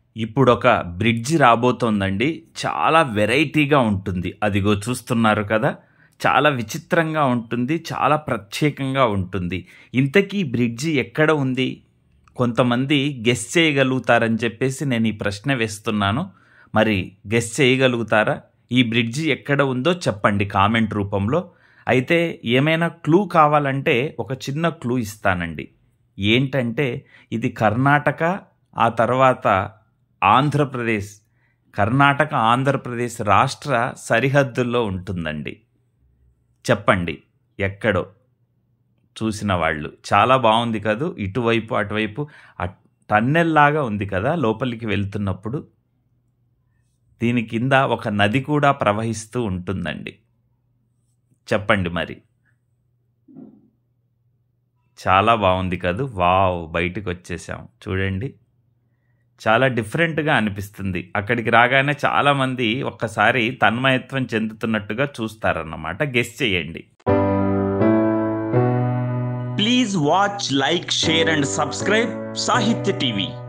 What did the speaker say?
ఇప్పుడొక బ్రిడ్జ్ రాబోతోందండి. చాలా వెరైటీగా ఉంటుంది. అదిగో చూస్తున్నారు కదా! చాలా విచిత్రంగా ఉంటుంది. చాలా ప్రత్యేకంగా ఉంటుంది. ఇంతకీ బ్రిడ్జి ఎక్కడ ఉంది? కొంతమంది గెస్ చేయగలుగుతారని చెప్పేసి నేను ఈ ప్రశ్న వేస్తున్నాను. మరి గెస్ చేయగలుగుతారా? ఈ బ్రిడ్జి ఎక్కడ ఉందో చెప్పండి కామెంట్ రూపంలో. అయితే ఏమైనా క్లూ కావాలంటే ఒక చిన్న క్లూ ఇస్తానండి. ఏంటంటే ఇది కర్ణాటక, ఆ తర్వాత ఆంధ్రప్రదేశ్, కర్ణాటక ఆంధ్రప్రదేశ్ రాష్ట్ర సరిహద్దుల్లో ఉంటుందండి. చెప్పండి ఎక్కడో చూసిన వాళ్ళు. చాలా బాగుంది కదూ, ఇటువైపు అటువైపు టన్నెల్ లాగా ఉంది కదా లోపలికి వెళ్తున్నప్పుడు. దీని కింద ఒక నది కూడా ప్రవహిస్తూ ఉంటుందండి. చెప్పండి మరి. చాలా బాగుంది కదూ. వావ్, బయటకు వచ్చేసాం చూడండి. చాలా డిఫరెంట్గా అనిపిస్తుంది. అక్కడికి రాగానే చాలామంది ఒక్కసారి తన్మయత్వం చెందుతున్నట్టుగా చూస్తారన్నమాట. గెస్ చేయండి. Please watch, like, share and subscribe Sahitya TV.